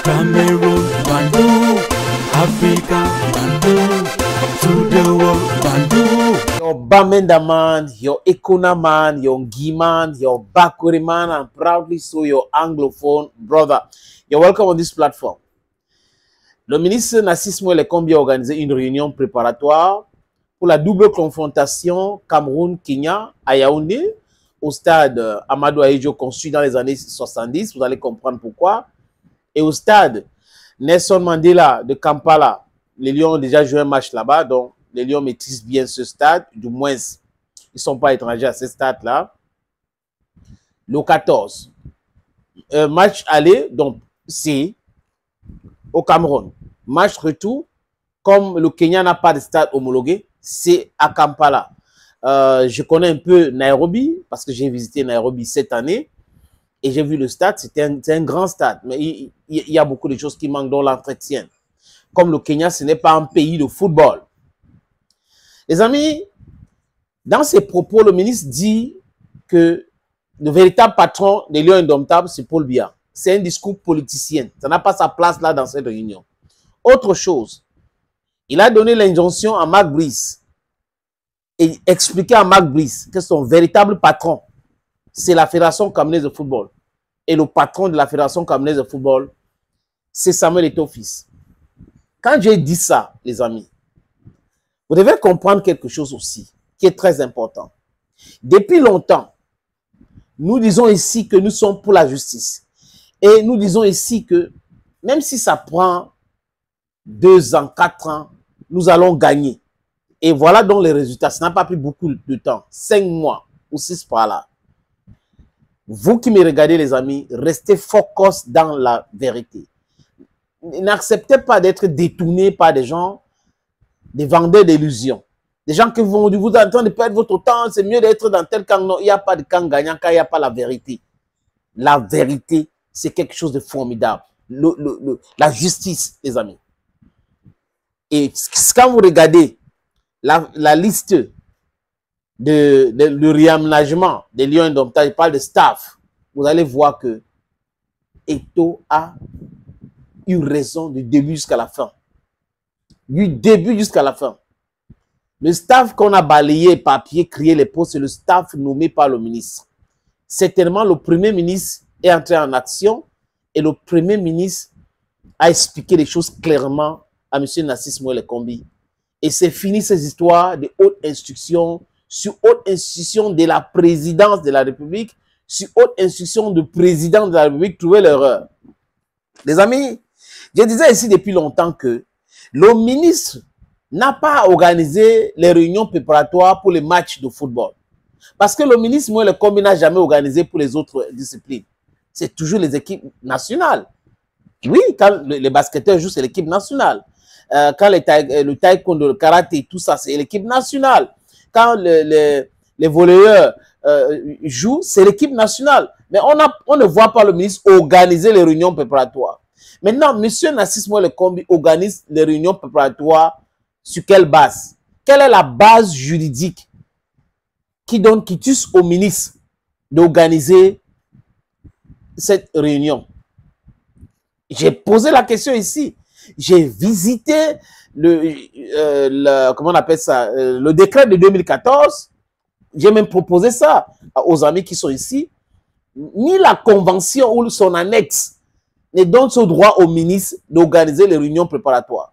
Cameroon, Bandung, Africa, Bandung, to the world, Bandung. Your Bamenda man, your Ekuna man, your Ngi man, your Bakuri man, and proudly so your Anglophone brother. You're welcome on this platform. Le ministre Narcisse Moelle Kombi a organisé une réunion préparatoire pour la double confrontation Cameroun-Kenya à Yaoundé, au stade Amadou Ahidjo construit dans les années 70, vous allez comprendre pourquoi, et au stade Nelson Mandela de Kampala. Les Lions ont déjà joué un match là-bas, donc les Lions maîtrisent bien ce stade, du moins, ils ne sont pas étrangers à ce stade-là. Le 14. Match aller, donc c'est au Cameroun. Match retour, comme le Kenya n'a pas de stade homologué, c'est à Kampala. Je connais un peu Nairobi, parce que j'ai visité Nairobi cette année, et j'ai vu le stade, c'est un grand stade, mais il y a beaucoup de choses qui manquent dans l'entretien. Comme le Kenya, ce n'est pas un pays de football. Les amis, dans ses propos, le ministre dit que le véritable patron des Lions indomptables, c'est Paul Biya. C'est un discours politicien. Ça n'a pas sa place là dans cette réunion. Autre chose, il a donné l'injonction à Mark Brice et expliqué à Mark Brice que son véritable patron, c'est la Fédération camerounaise de football. Et le patron de la Fédération camerounaise de football, c'est Samuel Eto'o-Fils. Quand j'ai dit ça, les amis, vous devez comprendre quelque chose aussi, qui est très important. Depuis longtemps, nous disons ici que nous sommes pour la justice. Et nous disons ici que même si ça prend 2 ans, 4 ans, nous allons gagner. Et voilà donc les résultats. Ça n'a pas pris beaucoup de temps. 5 mois ou 6 par là. Vous qui me regardez, les amis, restez focus dans la vérité. N'acceptez pas d'être détourné par des gens, des vendeurs d'illusions. Des gens qui vont dire, vous êtes en train de perdre votre temps, c'est mieux d'être dans tel camp. Non, il n'y a pas de camp gagnant quand il n'y a pas la vérité. La vérité, c'est quelque chose de formidable. La justice, les amis. Et quand vous regardez la liste de réaménagement des Lions indomptables, il parle de staff, vous allez voir que Eto'o a eu raison du début jusqu'à la fin. Du début jusqu'à la fin. Le staff qu'on a balayé, papier, crié les postes, c'est le staff nommé par le ministre. Certainement, le Premier ministre est entré en action et le Premier ministre a expliqué les choses clairement à M. Narcisse Moelle Kombi. Et c'est fini ces histoires de haute instruction sur haute instruction de la présidence de la République, sur haute instruction du président de la République, trouver l'erreur. Les amis, je disais ici depuis longtemps que le ministre n'a pas organisé les réunions préparatoires pour les matchs de football. Parce que le ministre Moelle Kombi n'a jamais organisé pour les autres disciplines. C'est toujours les équipes nationales. Oui, quand les basketteurs jouent, c'est l'équipe nationale. Quand le taekwondo, le karaté, tout ça, c'est l'équipe nationale. Quand les volleyeurs jouent, c'est l'équipe nationale. Mais on ne voit pas le ministre organiser les réunions préparatoires. Maintenant, M. Narcisse Moelle Kombi organise les réunions préparatoires sur quelle base? Quelle est la base juridique qui donne quitus au ministre d'organiser cette réunion? J'ai posé la question ici. J'ai visité comment on appelle ça, le décret de 2014. J'ai même proposé ça aux amis qui sont ici. Ni la convention ou son annexe ne donne ce droit au ministre d'organiser les réunions préparatoires.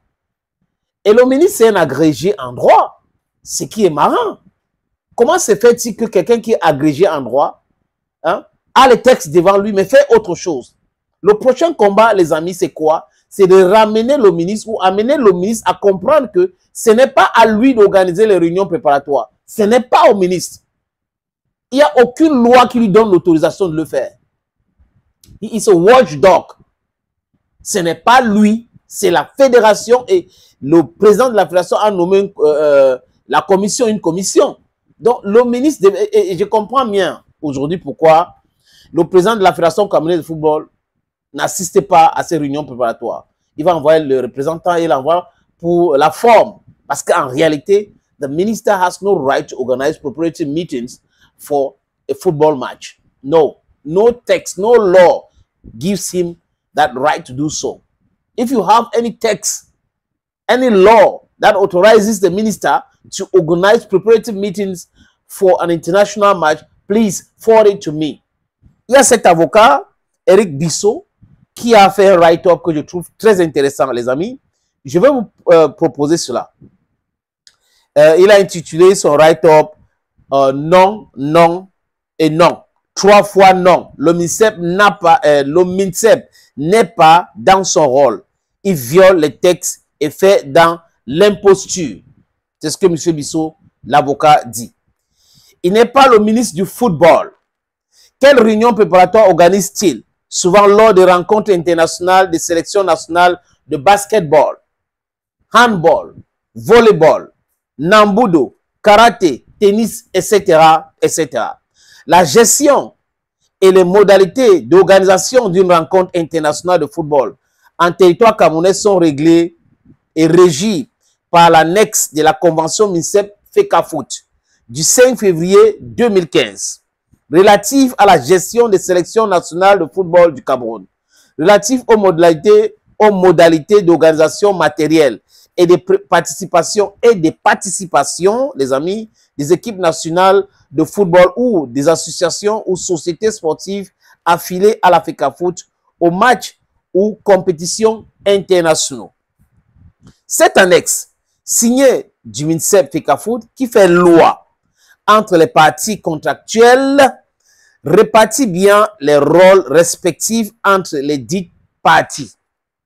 Et le ministre, c'est un agrégé en droit, ce qui est marrant. Comment se fait-il que quelqu'un qui est agrégé en droit a les textes devant lui, mais fait autre chose? Le prochain combat, les amis, c'est quoi? C'est de ramener le ministre ou amener le ministre à comprendre que ce n'est pas à lui d'organiser les réunions préparatoires. Ce n'est pas au ministre. Il n'y a aucune loi qui lui donne l'autorisation de le faire. He is a watchdog. Ce n'est pas lui, c'est la fédération et le président de la fédération a nommé la commission, une commission. Donc le ministre, et je comprends bien aujourd'hui pourquoi le président de la fédération camerounaise de football n'assiste pas à ces réunions préparatoires. Il va envoyer le représentant et l'envoie pour la forme. Parce qu'en réalité, the minister has no right to organize preparatory meetings for a football match. No. No text, no law gives him that right to do so. if you have any text, any law that authorizes the minister to organize preparative meetings for an international match, please forward it to me. Il y a cet avocat, Eric Bissot, qui a fait un write-up que je trouve très intéressant, les amis. Je vais vous proposer cela. Il a intitulé son write-up non, non et non. 3 fois non. Le MINSEP n'est pas dans son rôle. Il viole les textes et fait dans l'imposture. C'est ce que M. Bissot, l'avocat, dit. Il n'est pas le ministre du football. Quelle réunion préparatoire organise-t-il? Souvent lors des rencontres internationales des sélections nationales de basketball, handball, volleyball, nambudo, karaté, tennis, etc., etc. La gestion et les modalités d'organisation d'une rencontre internationale de football en territoire camerounais sont réglées et régies par l'annexe de la convention MINSEP FECAFOOT du 5 février 2015 relative à la gestion des sélections nationales de football du Cameroun, relative aux modalités d'organisation matérielle et de participation les amis, des équipes nationales de football ou des associations ou sociétés sportives affiliées à la FECAFOOT aux matchs ou compétitions internationaux. Cette annexe, signée du MINSEP FECAFOOT, qui fait loi entre les parties contractuelles, répartit bien les rôles respectifs entre les dites parties.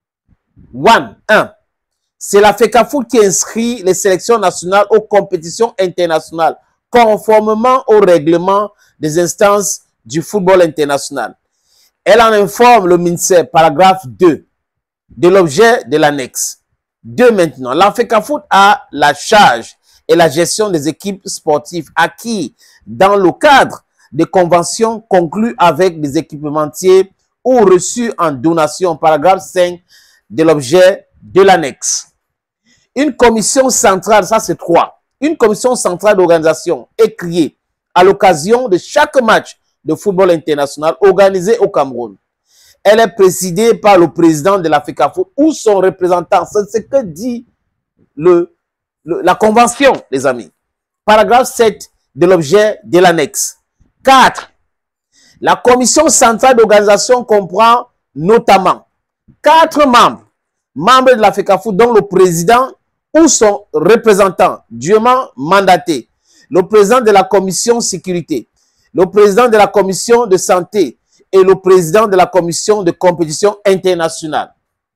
1. C'est la FECAFOOT qui inscrit les sélections nationales aux compétitions internationales, conformément au règlement des instances du football international. Elle en informe le MINSEP, paragraphe 2, de l'objet de l'annexe. 2 maintenant, la FECAFOOT a la charge et la gestion des équipes sportives acquises dans le cadre des conventions conclues avec des équipementiers ou reçues en donation, paragraphe 5 de l'objet de l'annexe. Une commission centrale, ça c'est 3, une commission centrale d'organisation est créée à l'occasion de chaque match de football international organisé au Cameroun. Elle est présidée par le président de la FECAFOOT ou son représentant. C'est ce que dit la convention, les amis. Paragraphe 7 de l'objet de l'annexe. 4. La commission centrale d'organisation comprend notamment 4 membres de la FECAFOOT, dont le président ou son représentant dûment mandaté, le président de la commission sécurité, le président de la commission de santé et le président de la commission de compétition internationale.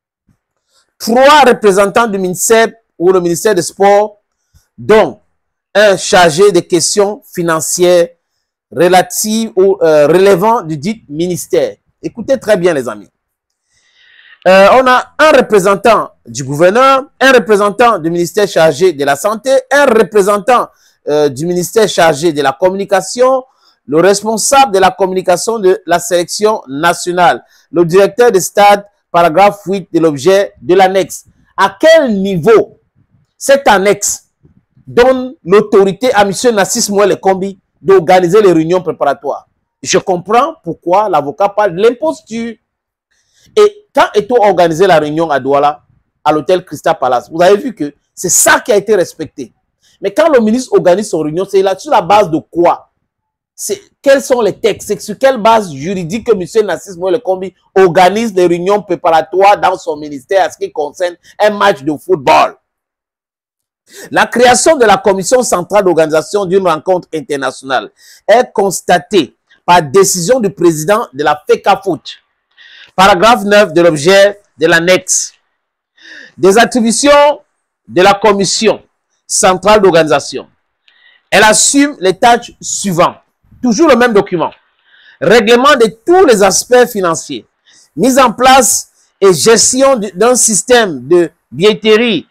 3 représentants du MINSEP ou le ministère des Sports, dont un chargé des questions financières relatives ou relevant du dit ministère. Écoutez très bien, les amis. On a un représentant du gouverneur, un représentant du ministère chargé de la santé, un représentant du ministère chargé de la communication, le responsable de la communication de la sélection nationale, le directeur de stade, paragraphe 8 de l'objet de l'annexe. À quel niveau cette annexe donne l'autorité à M. Nassis Mouel Kombi d'organiser les réunions préparatoires? Je comprends pourquoi l'avocat parle de l'imposture. Et quand est-on organisé la réunion à Douala, à l'hôtel Crystal Palace, vous avez vu que c'est ça qui a été respecté. Mais quand le ministre organise son réunion, c'est là sur la base de quoi? Quels sont les textes? C'est sur quelle base juridique que M. Nassis Mouel Kombi organise des réunions préparatoires dans son ministère à ce qui concerne un match de football? La création de la commission centrale d'organisation d'une rencontre internationale est constatée par décision du président de la FECAFOOT. Paragraphe 9 de l'objet de l'annexe. Des attributions de la commission centrale d'organisation. Elle assume les tâches suivantes. Toujours le même document. Règlement de tous les aspects financiers. Mise en place et gestion d'un système de billetterie,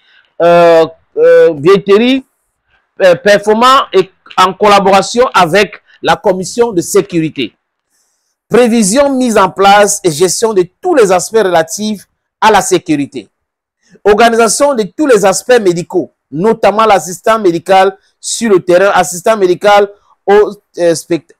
performant et en collaboration avec la commission de sécurité. Prévision, mise en place et gestion de tous les aspects relatifs à la sécurité. Organisation de tous les aspects médicaux, notamment l'assistant médical sur le terrain, assistant médical aux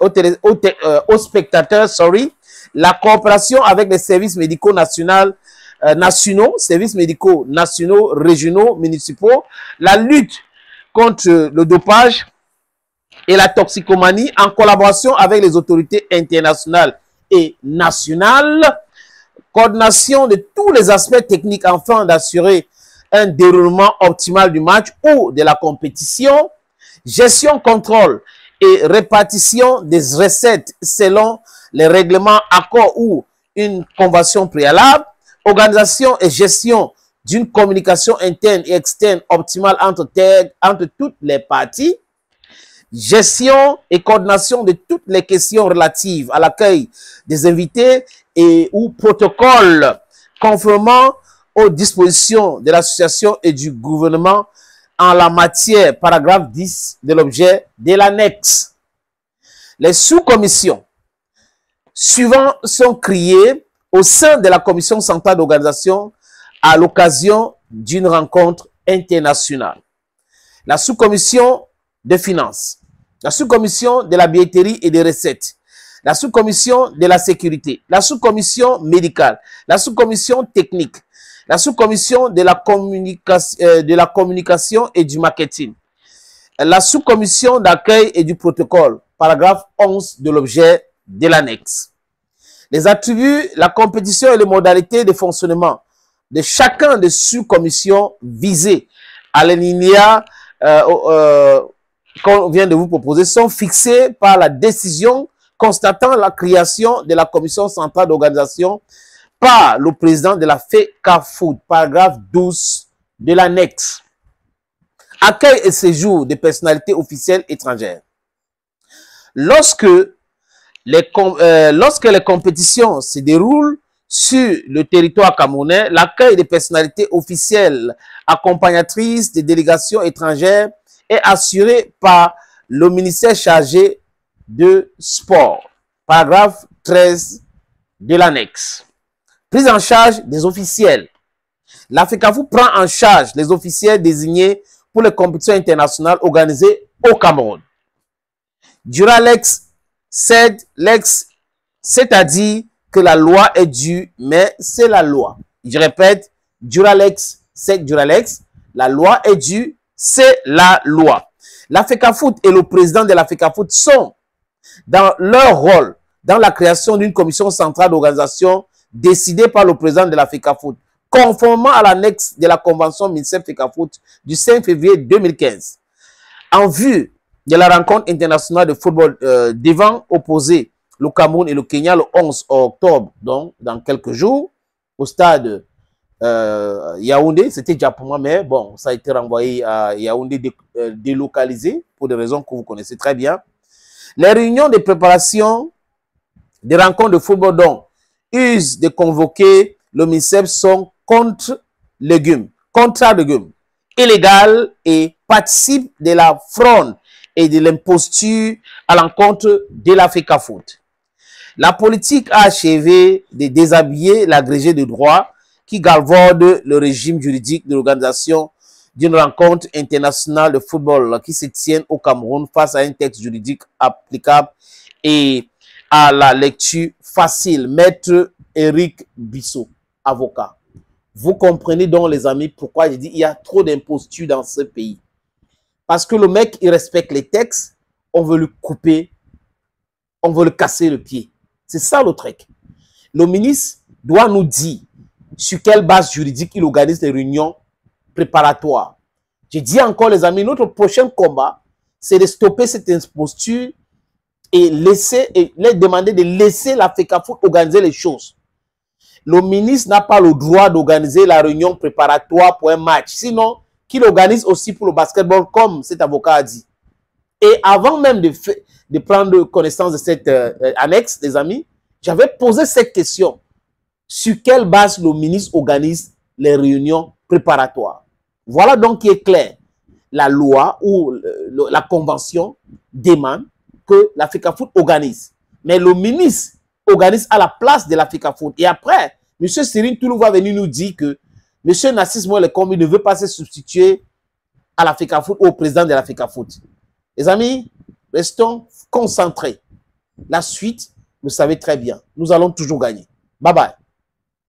spectateurs, la coopération avec les services médicaux nationaux nationaux, services médicaux nationaux, régionaux, municipaux, la lutte contre le dopage et la toxicomanie en collaboration avec les autorités internationales et nationales, coordination de tous les aspects techniques afin d'assurer un déroulement optimal du match ou de la compétition, gestion, contrôle et répartition des recettes selon les règlements, accords ou une convention préalable, organisation et gestion d'une communication interne et externe optimale entre toutes les parties, gestion et coordination de toutes les questions relatives à l'accueil des invités et ou protocoles conformément aux dispositions de l'association et du gouvernement en la matière, paragraphe 10 de l'objet de l'annexe. Les sous-commissions suivantes sont créées au sein de la commission centrale d'organisation à l'occasion d'une rencontre internationale. La sous-commission de finances, la sous-commission de la billetterie et des recettes, la sous-commission de la sécurité, la sous-commission médicale, la sous-commission technique, la sous-commission de la communication et du marketing, la sous-commission d'accueil et du protocole, paragraphe 11 de l'objet de l'annexe. Les attributs, la compétition et les modalités de fonctionnement de chacun des sous-commissions visées à l'alinéa qu'on vient de vous proposer sont fixés par la décision constatant la création de la commission centrale d'organisation par le président de la FECAFOOT, paragraphe 12 de l'annexe. Accueil et séjour des personnalités officielles étrangères. Lorsque les compétitions se déroulent sur le territoire camerounais, l'accueil des personnalités officielles accompagnatrices des délégations étrangères est assuré par le ministère chargé de sport, paragraphe 13 de l'annexe. Prise en charge des officiels. La FECAFOOT prend en charge les officiels désignés pour les compétitions internationales organisées au Cameroun. Duralex cède l'ex, c'est-à-dire que la loi est due, mais c'est la loi. Je répète, Duralex cède Duralex, la loi est due, c'est la loi. La FECAFOOT et le président de la FECAFOOT sont dans leur rôle dans la création d'une commission centrale d'organisation décidée par le président de la FECAFOOT, conformément à l'annexe de la convention MINSEP-FECAFOOT du 5 février 2015. En vue de la rencontre internationale de football devant opposer le Cameroun et le Kenya le 11 octobre, donc dans quelques jours, au stade Yaoundé, c'était déjà pour moi, mais bon, ça a été renvoyé à Yaoundé délocalisé pour des raisons que vous connaissez très bien. Les réunions de préparation des rencontres de football dont usent de convoquer le MINSEP sont contre légumes, illégales et participent de la fraude et de l'imposture à l'encontre de la FECAFOOT. La politique a achevé de déshabiller l'agrégé de droit qui galvaude le régime juridique de l'organisation d'une rencontre internationale de football qui se tienne au Cameroun face à un texte juridique applicable et à la lecture facile. Maître Eric Bissot, avocat. Vous comprenez donc, les amis, pourquoi je dis qu'il y a trop d'imposture dans ce pays. Parce que le mec, il respecte les textes, on veut le couper, on veut le casser le pied. C'est ça le truc. Le ministre doit nous dire sur quelle base juridique il organise les réunions préparatoires. Je dis encore, les amis, notre prochain combat, c'est de stopper cette imposture et leur demander de laisser la FECAFOOT organiser les choses. Le ministre n'a pas le droit d'organiser la réunion préparatoire pour un match. Sinon, qu'il organise aussi pour le basketball, comme cet avocat a dit. Et avant même de prendre connaissance de cette annexe, les amis, j'avais posé cette question. Sur quelle base le ministre organise les réunions préparatoires? Voilà donc qui est clair. La loi ou la convention demande que la FECAFOOT organise. Mais le ministre organise à la place de la FECAFOOT. Et après, M. Cyril Toulou va venir nous dire que M. Narcisse Moelle-Kombi ne veut pas se substituer à la FECAFOOT ou au président de la FECAFOOT. Les amis, restons concentrés. La suite, vous savez très bien, nous allons toujours gagner. Bye bye.